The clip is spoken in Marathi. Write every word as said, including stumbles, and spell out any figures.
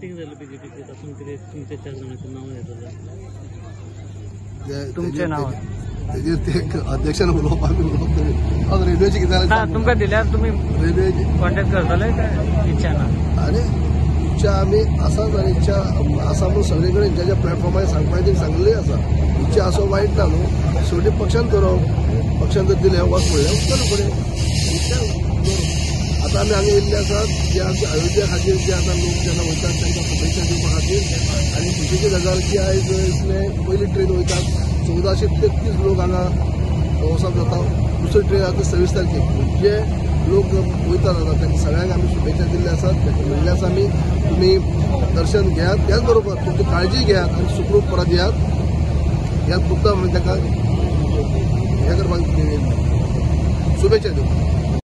मिटिंग झाली बीजेपीची आपण किती तुमच्या चार जणांचं नाव घेतलं तुमचे नाव तेजेर ते अध्यक्षान उलोवप आमी उलोवप हांव रेल्वेची कितें हा तुमकां दिल्यार तुमी रेल्वेची कॉन्टॅक्ट करतले काय इच्छा ना आनी इच्छा आमी आसाच आनी इच्छा आसा म्हणून सगळे कडेन ज्या ज्या प्लॅटफॉर्मार सांगपाक ती सांगलेली आसा इच्छा आसो वायट ना न्हू शेवटी पक्षान करप पक्षान जर दिलें वच म्हणलें वचतलो फुडें इच्छा आतां आमी हांगा येयल्ले आसात जे आमच्या अयोध्या खातीर जे आतां लोक जेन्ना वयतात तांकां शुभेच्छा दिवपा खातीर आनी खुशेची गजाल की आयज इतले पयली ट्रेन वयतात चौदाशे तेत्तीस लोक हांगा वचप जाता दुसरी ट्रेन आतां सव्वीस तारखेक जे लोक वयतात आतां तांकां सगळ्यांक आमी शुभेच्छा दिल्ले आसात म्हणल्यास आमी तुमी दर्शन घेयात त्याच बरोबर तुमची काळजी घेयात आनी सुखरूप परत येयात ह्याच मुद्दाम आमी तांकां हे करपाक शुभेच्छा दिवं